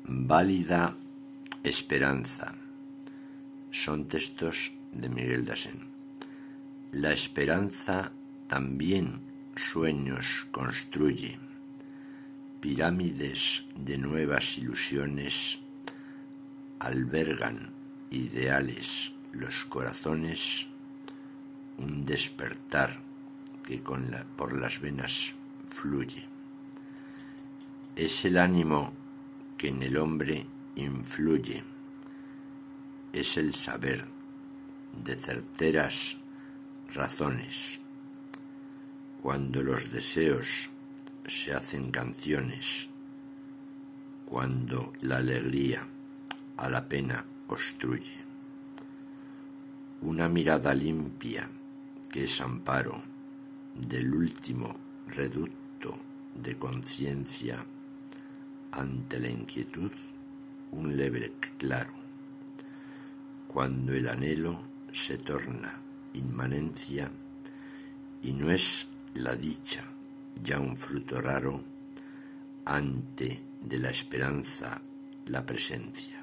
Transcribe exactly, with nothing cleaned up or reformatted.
Válida esperanza. Son textos de Miguel de Asén. La esperanza también sueños construye, pirámides de nuevas ilusiones, albergan ideales los corazones, un despertar que con la, por las venas fluye. Es el ánimo que en el hombre influye, es el saber de certeras razones. Cuando los deseos se hacen canciones, cuando la alegría a la pena obstruye, una mirada limpia que es amparo del último reducto de conciencia ante la inquietud, un leve claro. Cuando el anhelo se torna inmanencia y no es la dicha ya un fruto raro ante de la esperanza la presencia.